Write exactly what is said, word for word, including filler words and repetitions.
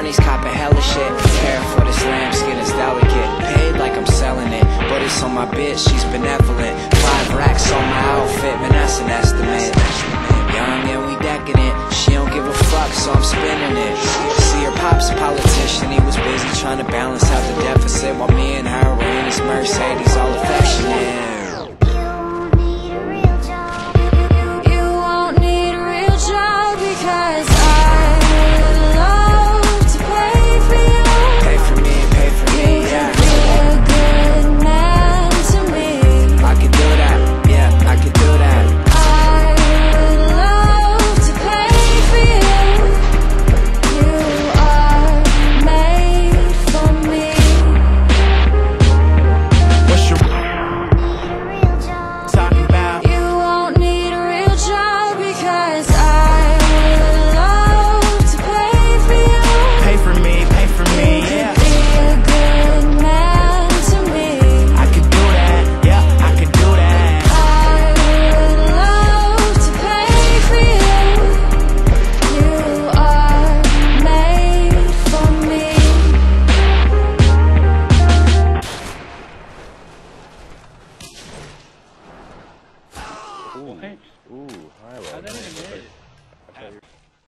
Money's copping hella shit. Prepare for this lamb skin is delicate. Paid like I'm selling it, but it's on my bitch, she's benevolent. Five racks on my outfit, man, that's an estimate. Young and we decadent, she don't give a fuck, so I'm spinning it. See, her pop's a politician, he was busy trying to balance out the deficit, while me and her were in his Mercedes, all affectionate.